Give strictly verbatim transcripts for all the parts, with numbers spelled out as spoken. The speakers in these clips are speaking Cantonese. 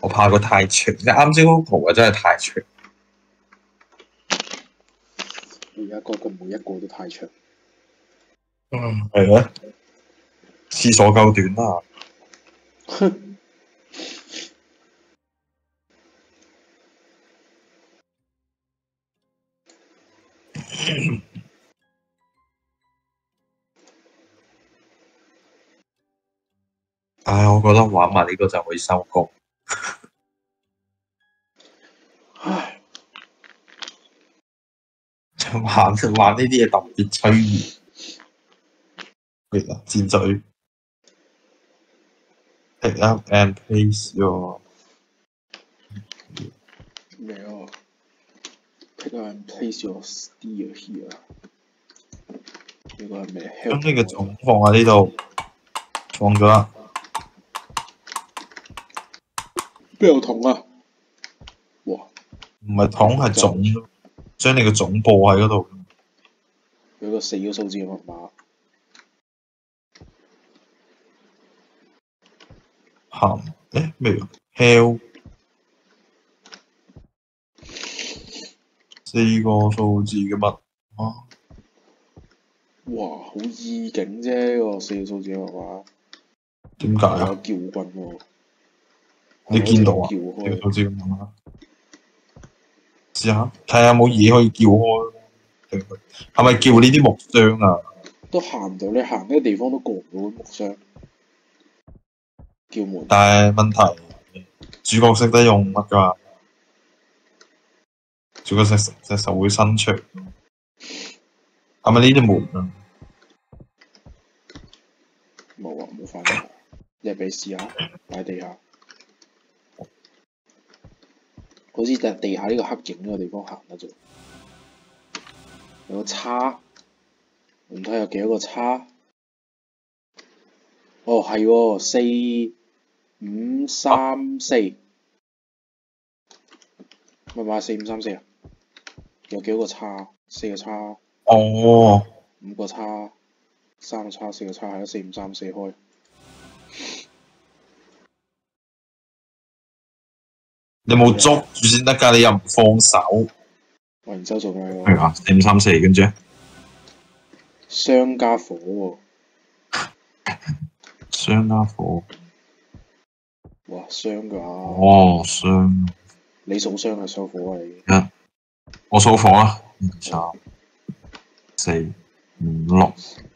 我怕佢太長，你啱先嗰個圖啊真係太長。 而家個個每一個都太長。 嗯，係咧。廁所夠短啦。唉，我覺得玩埋呢個就可以收工。 唉， 玩玩呢啲嘢特別催眠。係啦，箭嘴。Pick up and place your 咩啊 ？Pick up and place your steer here。呢個係咩？ 將呢個種放喺呢度，放咗啦。 邊有桶啊？哇！ 唔係桶係種，將你個種播喺嗰度。 有個四個數字嘅密碼。 鹹誒咩啊 ？Hell 四個數字嘅密碼。 哇！好意境啫，個四個數字嘅密碼。 點解啊？ 有叫棍喎。 你見到啊？四個數字嘅密碼。試下睇下有冇嘢可以叫開。係咪叫呢啲木箱啊？ 都行到，你行咩地方都過唔到木箱。叫門。 但係問題，主角識得用乜㗎？主角隻隻手會伸長。係咪呢啲門啊？ 冇啊，冇反應。你俾試下，擺地下。好似就地下呢個黑影呢個地方行得啫。有個叉，唔睇有幾多個叉？哦，係喎，四五三四，咪咪四五三四啊？有幾多個叉？四個叉。 哦。 五個叉，三個叉，四個叉，係咯，四五三四開。 你冇捉住先得㗎，你又唔放手。 喂，然之後做咩喎？ 係啊，四五三四，跟住雙加火喎。 雙加火。 哇，雙㗎。 哦，雙。 你數雙係數火啊你？ 一，我數火啦。三、四、五、六，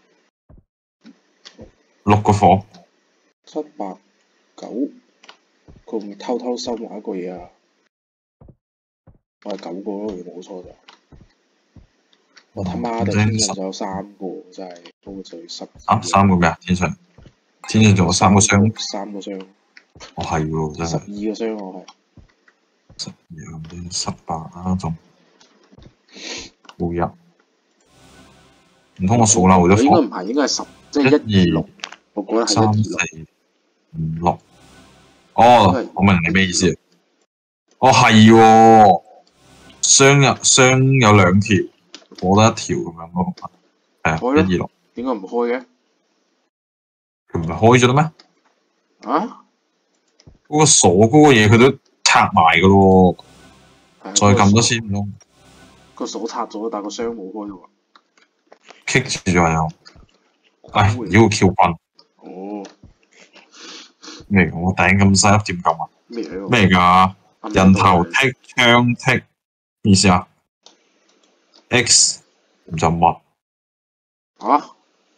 六個火。 七八九，佢會唔會偷偷收埋一個嘢啊？我係九個咯，如果冇錯就。我他媽地天上仲有三個，真係高最十。 啊，三個咩啊？天上，天上仲有三個箱。 三個箱。 哦，係喎，真係。 十二個箱我係。 十二咁十八啦，仲冇入。唔通我數漏咗？ 應該唔係，應該係十，即係一二六。我覺得係一二六。三四五六。哦，我明你咩意思。哦，係喎，雙有雙有兩條，我得一條咁樣咯。係啊，一二六。 點解唔開嘅？ 佢唔係開咗啦咩？啊？ 嗰個鎖嗰個嘢佢都拆埋噶咯喎，再撳多先唔通？ 個鎖拆咗，但個箱冇開喎。 棘住咗又。唉，妖撬棍。 哦。 咩？我頂咁細粒點撳啊？ 咩嚟？ 咩㗎？人頭剔、槍剔，咩意思啊 ？X 咁就乜？ 啊？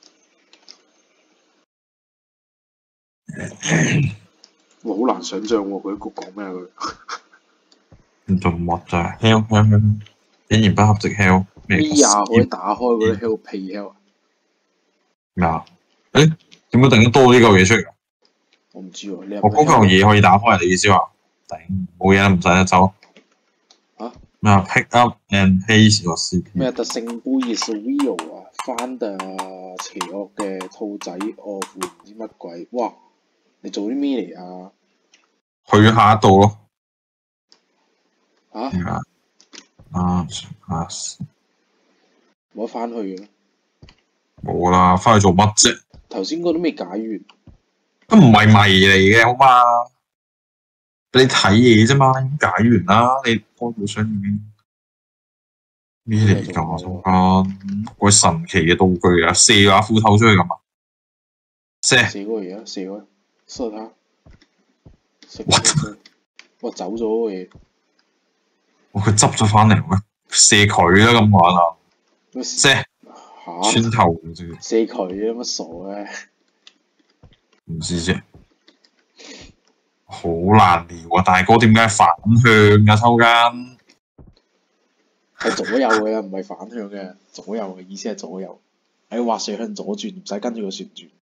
哇！好難想像喎，佢一個講咩佢？ 咁就乜咋 ？Hell hell，竟然不合值 hell 咩？ 咩啊？可以打開嗰啲 hell 屁 hell 啊？ 咩啊？誒點解突然間多呢嚿嘢出嚟？ 我唔知喎，你我嗰嚿嘢可以打開，你意思話？頂冇嘢啦，唔使啦，走。 嚇？ 咩啊 ？Pick up and paste your C P。 咩？特聖杯 is real 啊！翻誒邪惡嘅兔仔惡婦唔知乜鬼？哇！你做啲咩嚟啊？ 去下一度咯。 嚇？ 啊啊啊！ 冇得翻去嘅。 冇啦，翻去做乜啫？ 頭先嗰都未解完。 都唔係謎嚟嘅，好嘛？ 你睇嘢啫嘛，已經解完啦。你開到箱已經咩嚟㗎？我想講鬼神奇嘅道具啊，射下斧頭出去咁啊！射射過嚟啊！射過，射他！射佢！哇，走咗個嘢！ 哇！佢執咗翻嚟咩？射佢啦咁玩啊！射嚇！ 穿頭啫！ 射佢啊！乜傻嘅？ 唔知啫。好難聊啊！大哥點解反向㗎抽間？ 係左右嘅，唔係反向嘅。左右嘅意思係左右。喺滑水向左轉，唔使跟住個旋轉。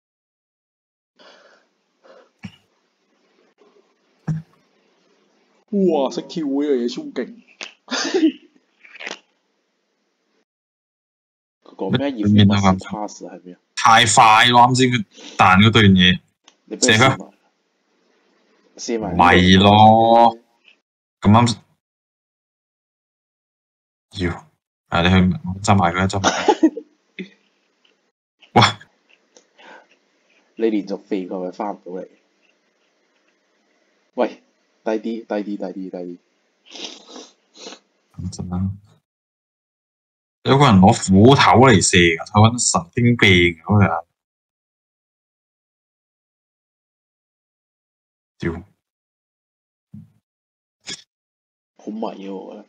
哇！識跳呢樣嘢超勁。佢講咩？葉面乜 pass 係咩啊？ 太快咯！啱先佢彈嗰段嘢，射佢。 射埋咪咯，咁啱要，啊你去執埋佢，執埋佢。喂， 你連續飛佢咪翻唔到嚟？喂，低啲，低啲，低啲，低啲。 咁陣啦，有個人攞斧頭嚟射㗎，睇緊神經病嗰日。屌！ 好迷啊！我覺得。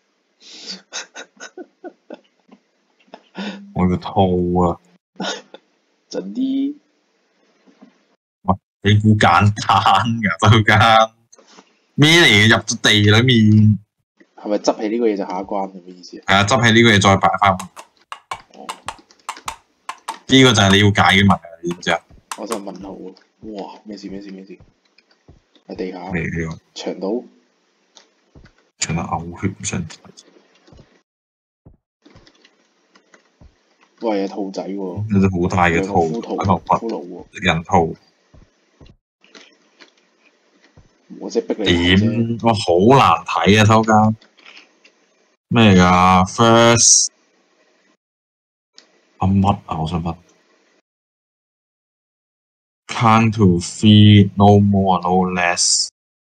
我個肚啊！ 陣啲。 哇！你估簡單㗎周間？咩嚟嘅？入咗地裡面。 係咪執起呢個嘢就下一關係咩意思啊？ 係啊，執起呢個嘢再擺翻。哦。呢個就係你要解嘅問題，你知唔知啊？ 我就問號啊！哇！咩事咩事咩事？喺地下。 咩嚟㗎？ 牆島。 牆到嘔血唔想睇。 喂，有兔仔喎！ 有隻好大嘅兔喺度掘人兔。 我即係逼你點？我好難睇啊！偷家咩嚟㗎 ？First 啊乜啊？我想問 count to three, no more, no less。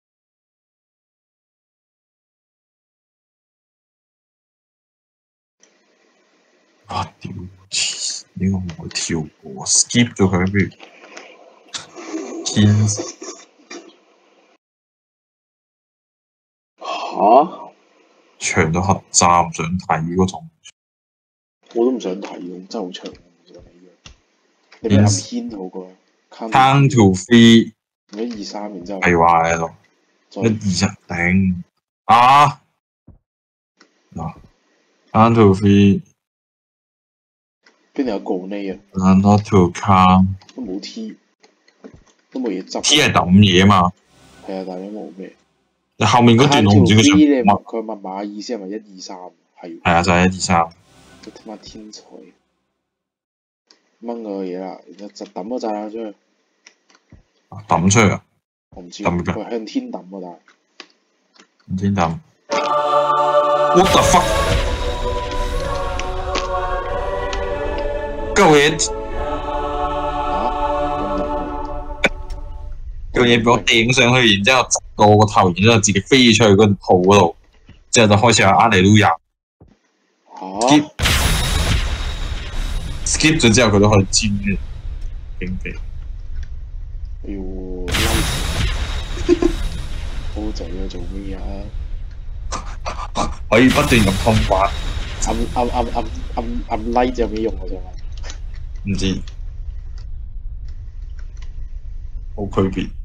啊屌！呢個唔會跳過 ，skip 咗佢不如。天嚇！ 長到核炸，唔想睇嗰種。 我都唔想睇喎，真係好長，唔想睇嘅。你咪撳天好過。 Count to three。 一二三，然之後。 係話喺度。一二一頂啊！嗱 ，count to three。 邊度有告呢啊 ？Not to count。 都冇 T， 都冇嘢執。 T 係抌嘢啊嘛。 係啊，但係都冇咩。 你後面嗰段我唔知佢想乜。佢密碼意思係咪一二三？係。 係啊，就係一二三。 佢他媽天才。掹個嘢啦，然之後就抌嗰炸彈出去。 抌出去啊！ 我唔知。佢向天抌啊，但係。 向天抌。What the fuck？嚿嘢。嚇？嚿嘢俾我掟上去，然之後砸到我個頭，然之後自己飛出去嗰條肚嗰度，之後就開始有阿尼魯亞。skip skip 咗之後，佢都可以尖嘅，勁肥。 哎呦，好仔啊！做咩啊？ 可以不斷咁通關。 按按按按按按 like 有咩用啊？想問。 唔知，冇區別。